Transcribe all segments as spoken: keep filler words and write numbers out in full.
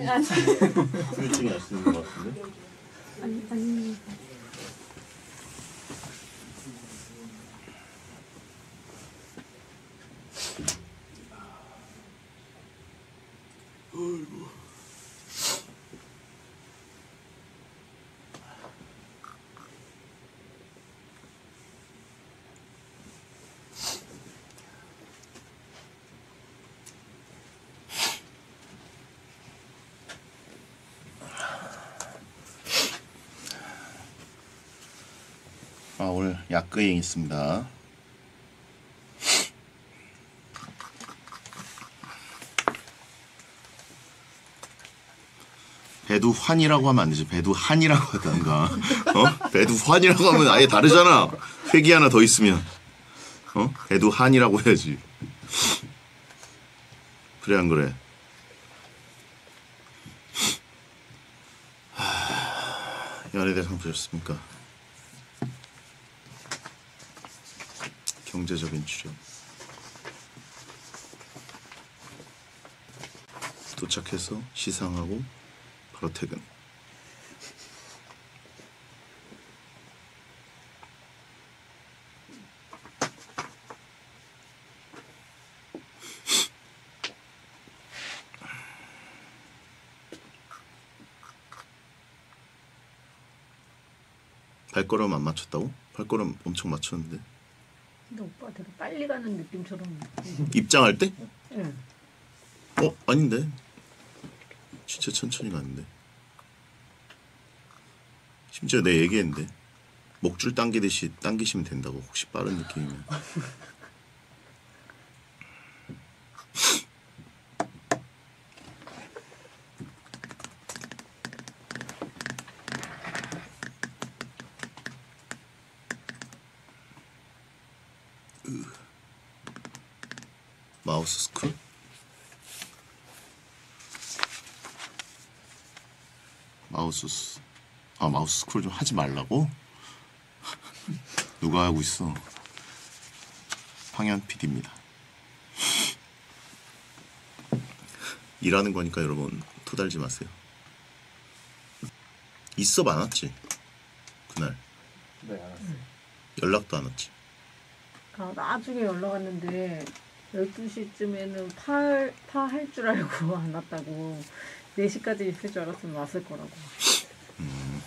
후유증이 알 수 있는 것 같은데? 아니, 아니. 어이구. 아, 오늘 약거행 있습니다. 배두환이라고 하면 안 되지. 배두한이라고 하던가. 어? 배두환이라고 하면 아예 다르잖아. 획이 하나 더 있으면. 어? 배두한이라고 해야지. 그래 안 그래? 하... 연예대상 보셨습니까? 경제적인 출연. 도착해서 시상하고 바로 퇴근. 발걸음 안 맞췄다고? 발걸음 엄청 맞췄는데. 근데 오빠 되게 빨리 가는 느낌처럼. 입장할 때? 응. 어? 아닌데. 진짜 천천히 가는데. 심지어 내 얘기했는데 목줄 당기듯이 당기시면 된다고. 혹시 빠른 느낌이면. 마우스 스크롤? 마우스 스... 아 마우스 스크롤 좀 하지 말라고? 누가 하고 있어? 황현 피디입니다. 일하는 거니까 여러분 토달지 마세요. 있어 안 왔지? 그날. 네, 알았어요. 연락도 안 왔지? 아, 나중에 연락 왔는데 열두 시쯤에는 파, 파 할 줄 알고 안 왔다고. 네 시까지 있을 줄 알았으면 왔을 거라고. 음.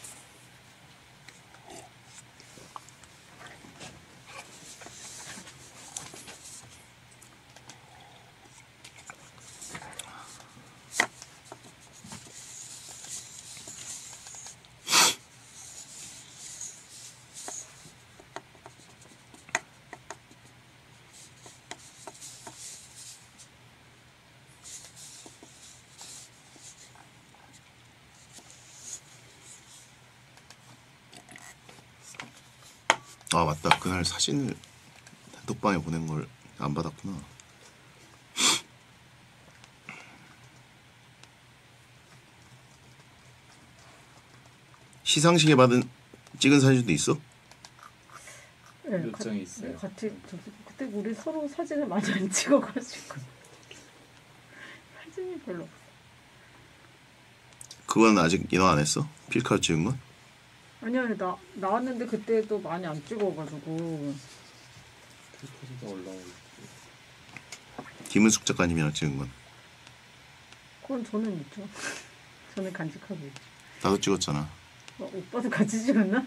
아 맞다. 그날 사진을 단톡방에 보낸 걸 안 받았구나. 시상식에 받은 찍은 사진도 있어? 네, 몇 가, 장이 있어요? 같이 저기 그때 우리 서로 사진을 많이 안 찍어가지고 사진이 별로 없어. 그건 아직 인화 안 했어? 필카로 찍은 건? 아니 아니 나 나왔는데 그때도 많이 안 찍어가지고. 필카도 올라오고 있고. 김은숙 작가님이랑 찍은 건? 그건 저는 있죠. 저는 간직하고 있죠. 나도 찍었잖아. 어, 오빠도 같이 찍었나?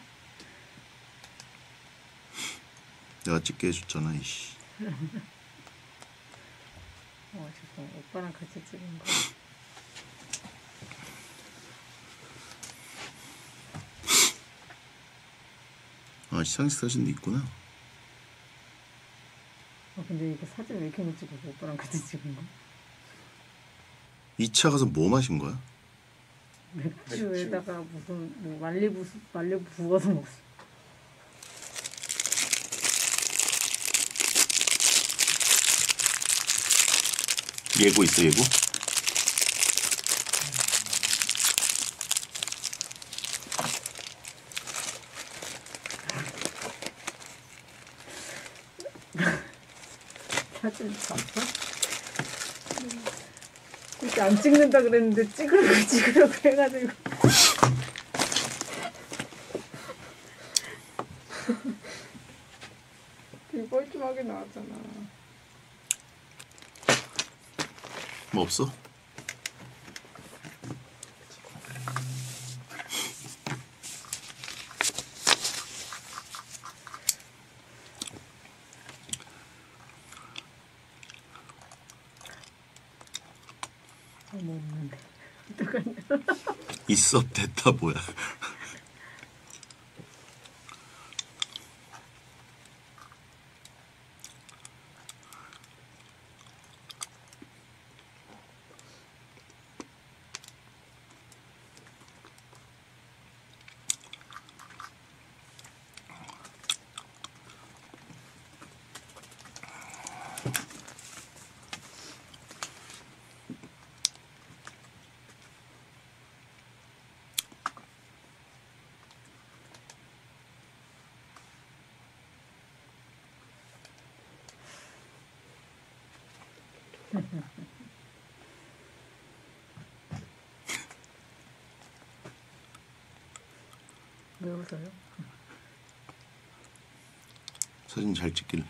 내가 찍게 해줬잖아. 이씨. 어 죄송. 오빠랑 같이 찍은 거. 아 시상식 사진도 있구나. 아 근데 이거 사진 왜 이렇게 못 찍어? 오빠랑 같이 찍은 거? 이 차 가서 뭐 마신 거야? 맥주에다가 무슨 뭐 말리부 말리부 부어서 먹었어. 예고 있어 예고? 사진 봤어? 이렇게 안 찍는다 그랬는데 찍으려고 찍으려고 해가지고. 되게 뻘쭘하게 나왔잖아. 뭐 없어? 뭐 없는데. 어떡하냐. 있어 됐다 뭐야. 왜 웃어요? 사진 잘 찍길래.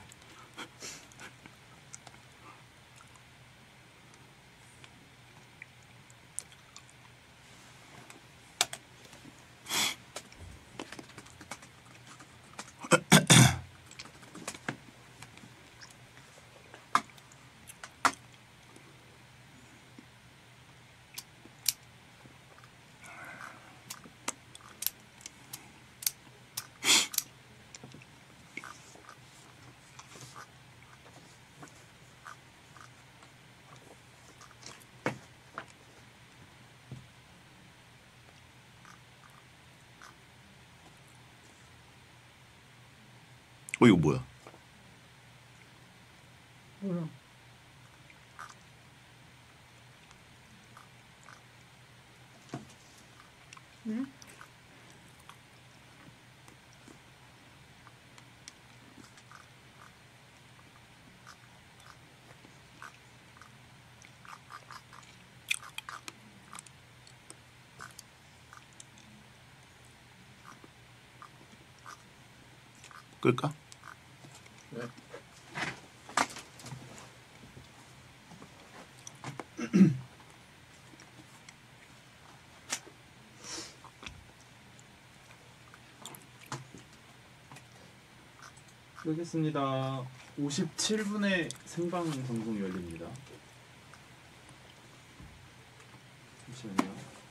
어 이거 뭐야? 뭐야? 네? 끌까? 네. 끄겠습니다. 오십칠 분에 생방 방송이 열립니다. 잠시만요.